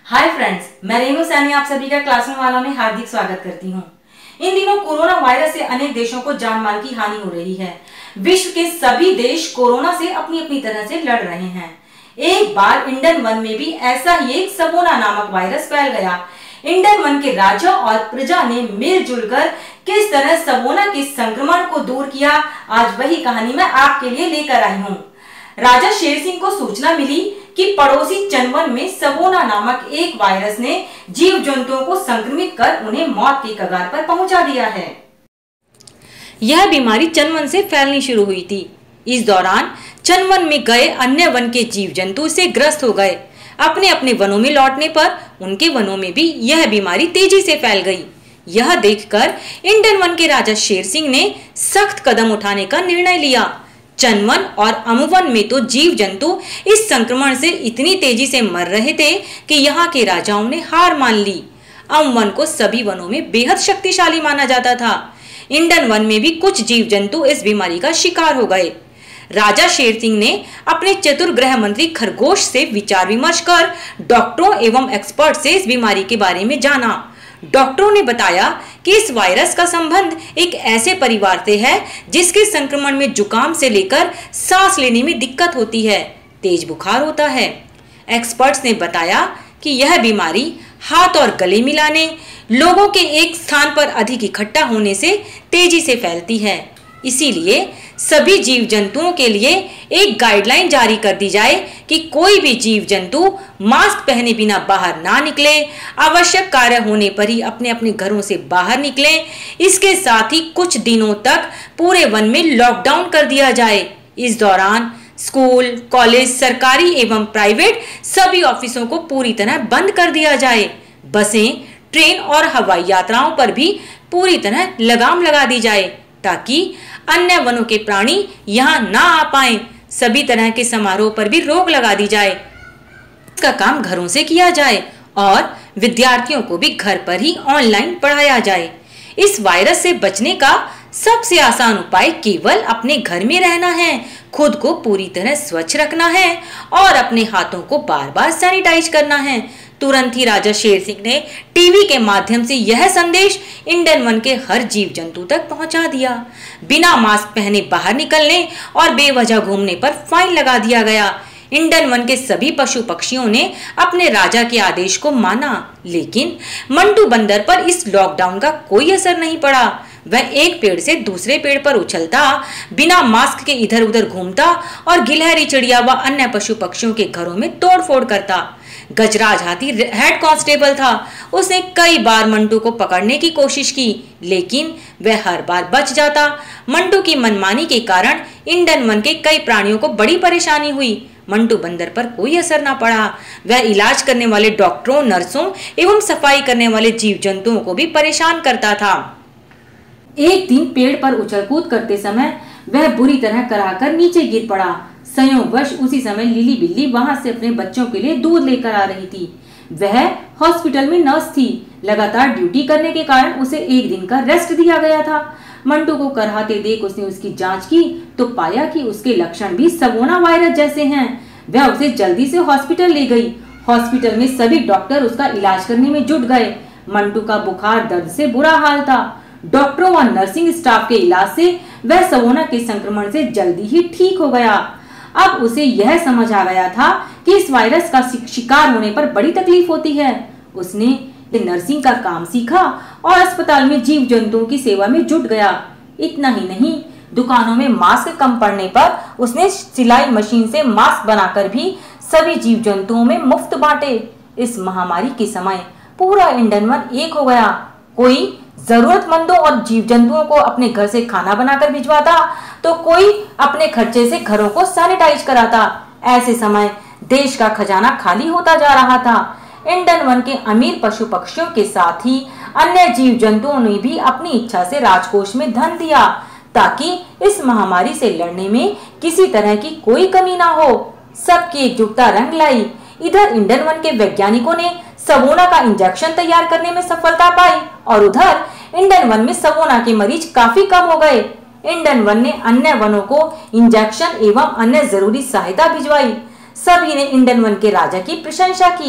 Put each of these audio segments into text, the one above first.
Hi friends, मैं रेनू सैनी आप सभी का क्लासरूम वाला में हार्दिक स्वागत करती हूँ। इन दिनों कोरोना वायरस से अनेक देशों को जान माल की हानि हो रही है। विश्व के सभी देश कोरोना से अपनी अपनी तरह से लड़ रहे हैं। एक बार इंडियन वन में भी ऐसा ही एक सबोना नामक वायरस फैल गया। इंडियन वन के राजा और प्रजा ने मिलजुल कर किस तरह सबोना के संक्रमण को दूर किया, आज वही कहानी मैं आपके लिए लेकर आई हूँ। राजा शेर सिंह को सूचना मिली कि पड़ोसी चनवन में सबोना नामक एक वायरस ने जीव जंतुओं को संक्रमित कर उन्हें मौत के कगार पर पहुंचा दिया है। यह बीमारी चनवन से फैलनी शुरू हुई थी। इस दौरान चनवन में गए अन्य वन के जीव जंतु से ग्रस्त हो गए। अपने अपने वनों में लौटने पर उनके वनों में भी यह बीमारी तेजी से फैल गई। यह देखकर इंडियन वन के राजा शेर सिंह ने सख्त कदम उठाने का निर्णय लिया। चनवन और अमुवन में तो जीव जंतु इस संक्रमण से इतनी तेजी से मर रहे थे कि यहाँ के राजाओं ने हार मान ली। अमुवन को सभी वनों में बेहद शक्तिशाली माना जाता था। इंडियन वन में भी कुछ जीव जंतु इस बीमारी का शिकार हो गए। राजा शेर सिंह ने अपने चतुर गृह मंत्री खरगोश से विचार विमर्श कर डॉक्टरों एवं एक्सपर्ट से इस बीमारी के बारे में जाना। डॉक्टरों ने बताया कि इस वायरस का संबंध एक ऐसे परिवार से है जिसके संक्रमण में जुकाम से लेकर सांस लेने में दिक्कत होती है, तेज बुखार होता है। एक्सपर्ट्स ने बताया कि यह बीमारी हाथ और गले मिलाने, लोगों के एक स्थान पर अधिक इकट्ठा होने से तेजी से फैलती है। इसीलिए सभी जीव जंतुओं के लिए एक गाइडलाइन जारी कर दी जाए कि कोई भी जीव जंतु मास्क पहने बिना बाहर ना निकले, आवश्यक कार्य होने पर ही अपने अपने घरों से बाहर निकले। इसके साथ ही कुछ दिनों तक पूरे वन में लॉकडाउन कर दिया जाए। इस दौरान स्कूल, कॉलेज, सरकारी एवं प्राइवेट सभी ऑफिसों को पूरी तरह बंद कर दिया जाए। बसें, ट्रेन और हवाई यात्राओं पर भी पूरी तरह लगाम लगा दी जाए ताकि अन्य वनों के प्राणी यहाँ ना आ पाएं। सभी तरह के समारोह पर भी रोक लगा दी जाए। इसका काम घरों से किया जाए और विद्यार्थियों को भी घर पर ही ऑनलाइन पढ़ाया जाए। इस वायरस से बचने का सबसे आसान उपाय केवल अपने घर में रहना है, खुद को पूरी तरह स्वच्छ रखना है और अपने हाथों को बार बार सैनिटाइज करना है। तुरंत ही राजा शेर सिंह ने टीवी के माध्यम से यह संदेश इंडियन वन के हर जीव जंतु तक पहुंचा दिया। बिना मास्क पहने बाहर निकलने और बेवजह घूमने पर फाइन लगा दिया गया। इंडियन वन के सभी पशु पक्षियों ने अपने राजा के आदेश को माना, लेकिन मंटू बंदर पर इस लॉकडाउन का कोई असर नहीं पड़ा। वह एक पेड़ से दूसरे पेड़ पर उछलता, बिना मास्क के इधर उधर घूमता और गिलहरी, चिड़िया व अन्य पशु पक्षियों के घरों में तोड़फोड़ करता। गजराज हाथी हेड कांस्टेबल था। उसने कई बार मंटू को पकड़ने की कोशिश की, लेकिन वह हर बार बच जाता। मंटू की मनमानी के कारण इंडियन वन के कई प्राणियों को बड़ी परेशानी हुई। मंटू बंदर पर कोई असर ना पड़ा। वह इलाज करने वाले डॉक्टरों, नर्सों एवं सफाई करने वाले जीव जंतुओं को भी परेशान करता था। एक दिन पेड़ पर उछल कूद करते समय वह बुरी तरह कराकर नीचे गिर पड़ा। संयोगवश उसी समय लीली बिल्ली वहां से अपने बच्चों के लिए दूध लेकर आ रही थी। वह हॉस्पिटल में नर्स थी। लगातार ड्यूटी करने के कारण उसे एक दिन का रेस्ट दिया गया था। मंटू को कराहते देख उसने उसकी जांच की तो पाया कि उसके लक्षण भी सबोना वायरस जैसे हैं। वह उसे जल्दी से हॉस्पिटल ले गई। हॉस्पिटल में सभी डॉक्टर उसका इलाज करने में जुट गए। मंटू का बुखार, दर्द से बुरा हाल था। डॉक्टरों और नर्सिंग स्टाफ के इलाज से वह सबोना के संक्रमण से जल्दी ही ठीक हो गया। अब उसे यह समझ आ गया था कि इस वायरस का शिकार होने पर बड़ी तकलीफ होती है। उसने नर्सिंग का काम सीखा और अस्पताल में जीव जंतुओं की सेवा में जुट गया। इतना ही नहीं, दुकानों में मास्क कम पड़ने पर उसने सिलाई मशीन से मास्क बनाकर भी सभी जीव जंतुओं में मुफ्त बांटे। इस महामारी के समय पूरा इंडियन वन एक हो गया। कोई जरूरतमंदों और जीव जंतुओं को अपने घर से खाना बनाकर भिजवाता तो कोई अपने खर्चे से घरों को सैनिटाइज कराता। ऐसे समय देश का खजाना खाली होता जा रहा था। इंडियन वन के अमीर पशु पक्षियों के साथ ही अन्य जीव जंतुओं ने भी अपनी इच्छा से राजकोष में धन दिया ताकि इस महामारी से लड़ने में किसी तरह की कोई कमी ना हो। सबकी एकजुटता रंग लाई। इधर इंडियन वन के वैज्ञानिकों ने सबोना का इंजेक्शन तैयार करने में सफलता पाई और उधर इंडियन वन में सबोना के मरीज काफी कम हो गए। इंडियन वन ने अन्य वनों को इंजेक्शन एवं अन्य जरूरी सहायता भिजवाई। सभी ने इंडियन वन के राजा की प्रशंसा की।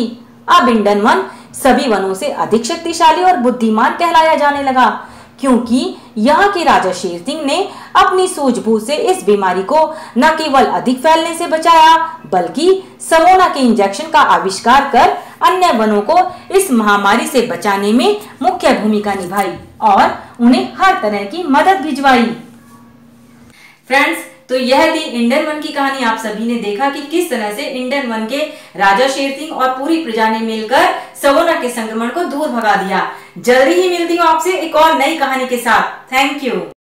अब इंडियन वन सभी वनों से अधिक शक्तिशाली और बुद्धिमान कहलाया जाने लगा, क्योंकि यहाँ के राजा शेर सिंह ने अपनी सूझबूझ से इस बीमारी को न केवल अधिक फैलने से बचाया, बल्कि सवोना के इंजेक्शन का आविष्कार कर अन्य वनों को इस महामारी से बचाने में मुख्य भूमिका निभाई और उन्हें हर तरह की मदद भिजवाई। फ्रेंड्स, तो यह थी इंडियन वन की कहानी। आप सभी ने देखा कि किस तरह से इंडियन वन के राजा शेर सिंह और पूरी प्रजा ने मिलकर सवोना के संक्रमण को दूर भगा दिया। जल्दी ही मिलती हूँ आपसे एक और नई कहानी के साथ। Thank you.